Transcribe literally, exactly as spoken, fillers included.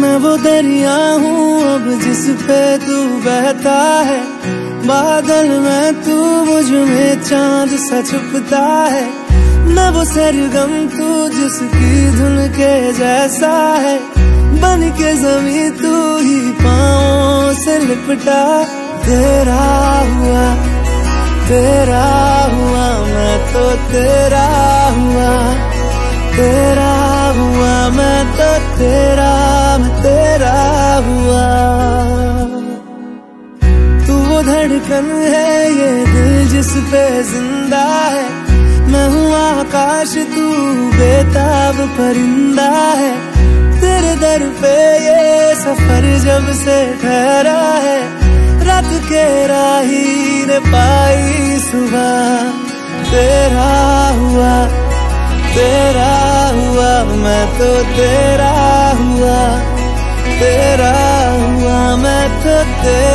मैं वो दरिया हूँ अब जिस पे तू बहता है, बादल में तू मुझ में चांद सा छुपता है। मैं वो सरगम तू जिसकी धुन के जैसा है, बन के जमी तू ही पाँव से लिपटा। तेरा हुआ तेरा हुआ मैं तो तेरा हुआ, तेरा हुआ मैं तो तेरा मैं तेरा हुआ। तू वो धड़कन है ये दिल जिस पे जिंदा है, मैं हूँ आकाश तू बेताब परिंदा है। तेरे दर पे ये सफर जब से ठहरा है, रात के राही ने पाई सुबह। तेरा हुआ तेरा हुआ मैं तो तेरा हुआ, तेरा हुआ मैं तो तेरा